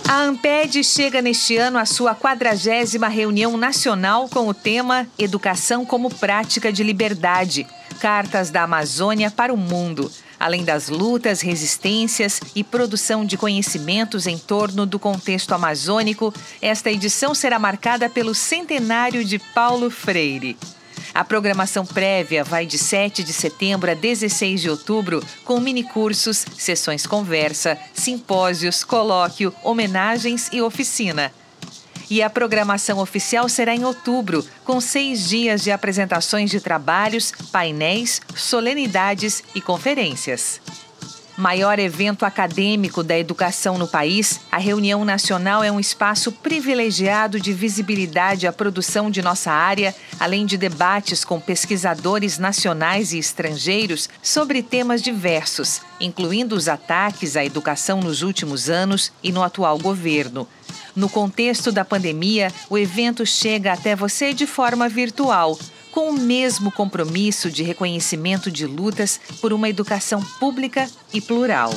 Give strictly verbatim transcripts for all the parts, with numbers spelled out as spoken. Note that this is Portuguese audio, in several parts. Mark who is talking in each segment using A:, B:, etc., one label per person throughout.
A: A Amped chega neste ano à sua quadragésima reunião nacional com o tema Educação como Prática de Liberdade, Cartas da Amazônia para o Mundo. Além das lutas, resistências e produção de conhecimentos em torno do contexto amazônico, esta edição será marcada pelo centenário de Paulo Freire. A programação prévia vai de sete de setembro a dezesseis de outubro, com minicursos, sessões conversa, simpósios, colóquio, homenagens e oficina. E a programação oficial será em outubro, com seis dias de apresentações de trabalhos, painéis, solenidades e conferências. Maior evento acadêmico da educação no país, a reunião nacional é um espaço privilegiado de visibilidade à produção de nossa área, além de debates com pesquisadores nacionais e estrangeiros sobre temas diversos, incluindo os ataques à educação nos últimos anos e no atual governo. No contexto da pandemia, o evento chega até você de forma virtual, com o mesmo compromisso de reconhecimento de lutas por uma educação pública e plural.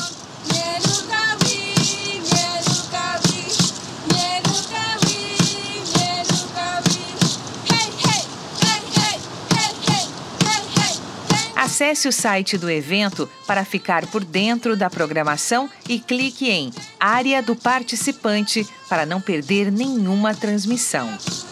A: Acesse o site do evento para ficar por dentro da programação e clique em Área do Participante para não perder nenhuma transmissão.